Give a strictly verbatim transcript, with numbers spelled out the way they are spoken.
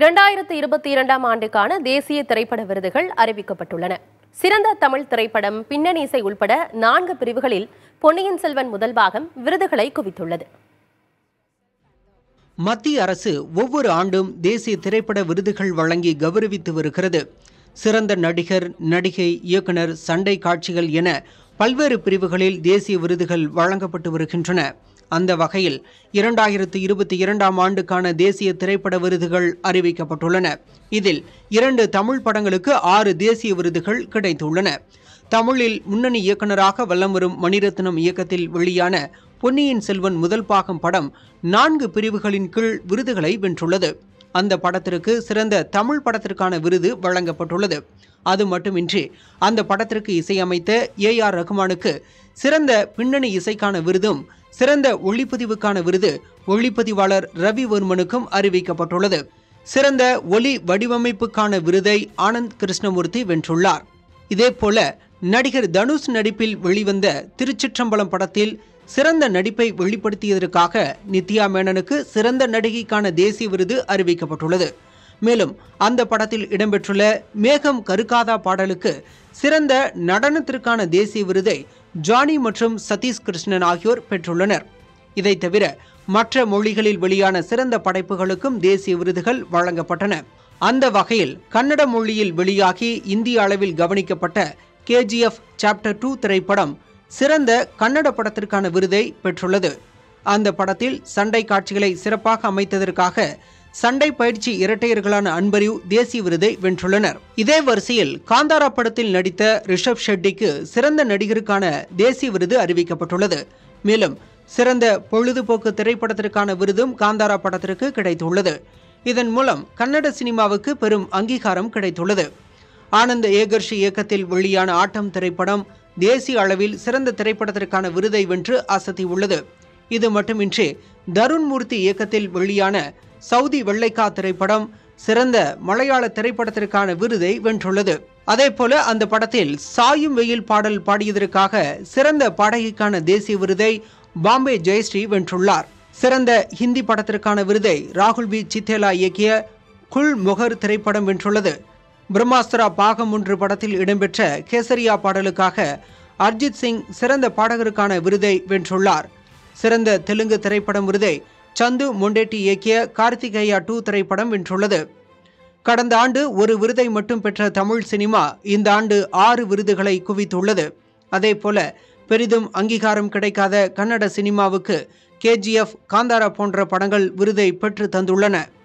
இரண்டாயிரத்து இருபத்தி இரண்டாம் ஆண்டுக்கான தேசிய திரைப்பட விருதுகள் அறிவிக்கப்பட்டுள்ளன. சிறந்த தமிழ் திரைப்படம், பின்னணி இசை உள்பட நான்கு பிரிவுகளில் பொன்னியின் செல்வன் முதல் பாகம் விருதுகளை குவித்துள்ளது. மத்திய அரசு ஒவ்வொரு ஆண்டும் தேசிய திரைப்பட விருதுகள் வழங்கி கௌரவித்து வருகிறது. சிறந்த நடிகர், நடிகை, இயக்குனர், சண்டை காட்சிகள் என பல்வேறு பிரிவுகளில் தேசிய விருதுகள் வழங்கப்பட்டு வருகின்றன. அந்த வகையில் இரண்டாயிரத்து இருபத்தி இரண்டாம் ஆண்டுக்கான தேசிய திரைப்பட விருதுகள் அறிவிக்கப்பட்டுள்ளன. இதில் இரண்டு தமிழ் படங்களுக்கு ஆறு தேசிய விருதுகள் கிடைத்துள்ளன. தமிழில் முன்னணி இயக்குநராக வலம் வரும் மணிரத்னம் இயக்கத்தில் வெளியான பொன்னியின் செல்வன் முதல் பாகம் படம் நான்கு பிரிவுகளின் கீழ் விருதுகளை வென்றுள்ளது. அந்த படத்திற்கு சிறந்த தமிழ் படத்திற்கான விருது வழங்கப்பட்டுள்ளது. அது மட்டுமின்றி அந்த படத்திற்கு இசையமைத்த ஏ ஆர் ரகுமானுக்கு சிறந்த பின்னணி இசைக்கான விருதும், சிறந்த ஒளிப்பதிவுக்கான விருது ஒளிப்பதிவாளர் ரவிவர்மனுக்கும் அறிவிக்கப்பட்டுள்ளது. சிறந்த ஒலி வடிவமைப்புக்கான விருதை ஆனந்த் கிருஷ்ணமூர்த்தி வென்றுள்ளார். இதேபோல நடிகர் தனுஷ் நடிப்பில் வெளிவந்த திருச்சிற்றம்பலம் படத்தில் சிறந்த நடிப்பை வெளிப்படுத்தியதற்காக நித்யா மேனனுக்கு சிறந்த நடிகைக்கான தேசிய விருது அறிவிக்கப்பட்டுள்ளது. மேலும் அந்த படத்தில் இடம்பெற்றுள்ள மேகம் கருக்காதா பாடலுக்கு சிறந்த நடனத்திற்கான தேசிய விருதை ஜானி மற்றும் சதீஷ் கிருஷ்ணன் ஆகியோர் பெற்றுள்ளனர். இதை தவிர மற்ற மொழிகளில் வெளியான சிறந்த படைப்புகளுக்கும் தேசிய விருதுகள் வழங்கப்பட்டன. அந்த வகையில் கன்னட மொழியில் வெளியாகி இந்திய அளவில் கவனிக்கப்பட்ட K G F chapter two திரைப்படம் சிறந்த கன்னட படத்திற்கான விருதை பெற்றுள்ளது. அந்த படத்தில் சண்டை காட்சிகளை சிறப்பாக அமைத்ததற்காக சண்டை பயிற்சி இரட்டையர்களான அன்பரியூ தேசிய விருதை வென்றுள்ளனர். இதே வரிசையில் காந்தாரா படத்தில் நடித்த ரிஷப் ஷெட்டிக்கு சிறந்த நடிகருக்கான தேசிய விருது அறிவிக்கப்பட்டுள்ளது. மேலும் சிறந்த பொழுதுபோக்கு திரைப்படத்திற்கான விருதும் காந்தாரா படத்திற்கு கிடைத்துள்ளது. இதன் மூலம் கன்னட சினிமாவுக்கு பெரும் அங்கீகாரம் கிடைத்துள்ளது. ஆனந்த் ஏகர்ஷி இயக்கத்தில் வெளியான ஆட்டம் திரைப்படம் தேசிய அளவில் சிறந்த திரைப்படத்திற்கான விருதை வென்று அசத்தியுள்ளது. இது மட்டுமின்றி தருண்மூர்த்தி இயக்கத்தில் வெளியான சவுதி வெள்ளைக்கா திரைப்படம் சிறந்த மலையாள திரைப்படத்திற்கான விருதை வென்றுள்ளது. அதேபோல அந்த படத்தில் சாயும் வெயில் பாடல் பாடியதற்காக சிறந்த பாடகிக்கான தேசிய விருதை பாம்பே ஜெயஸ்ரீ வென்றுள்ளார். சிறந்த ஹிந்தி படத்திற்கான விருதை ராகுல் பி சித்தேலா இயக்கிய குல் மொஹர் திரைப்படம் வென்றுள்ளது. பிரம்மாஸ்திரா பாகம் ஒன்று படத்தில் இடம்பெற்ற கேசரியா பாடலுக்காக அர்ஜித் சிங் சிறந்த பாடகருக்கான விருதை வென்றுள்ளார். சிறந்த தெலுங்கு திரைப்படம் விருதை சந்து மொண்டேட்டி இயக்கிய கார்த்திகேயா டூ திரைப்படம் வென்றுள்ளது. கடந்த ஆண்டு ஒரு விருதை மட்டும் பெற்ற தமிழ் சினிமா இந்த ஆண்டு ஆறு விருதுகளை குவித்துள்ளது. அதேபோல பெரிதும் அங்கீகாரம் கிடைக்காத கன்னட சினிமாவுக்கு கே ஜி எஃப், காந்தாரா போன்ற படங்கள் விருதை பெற்று தந்துள்ளன.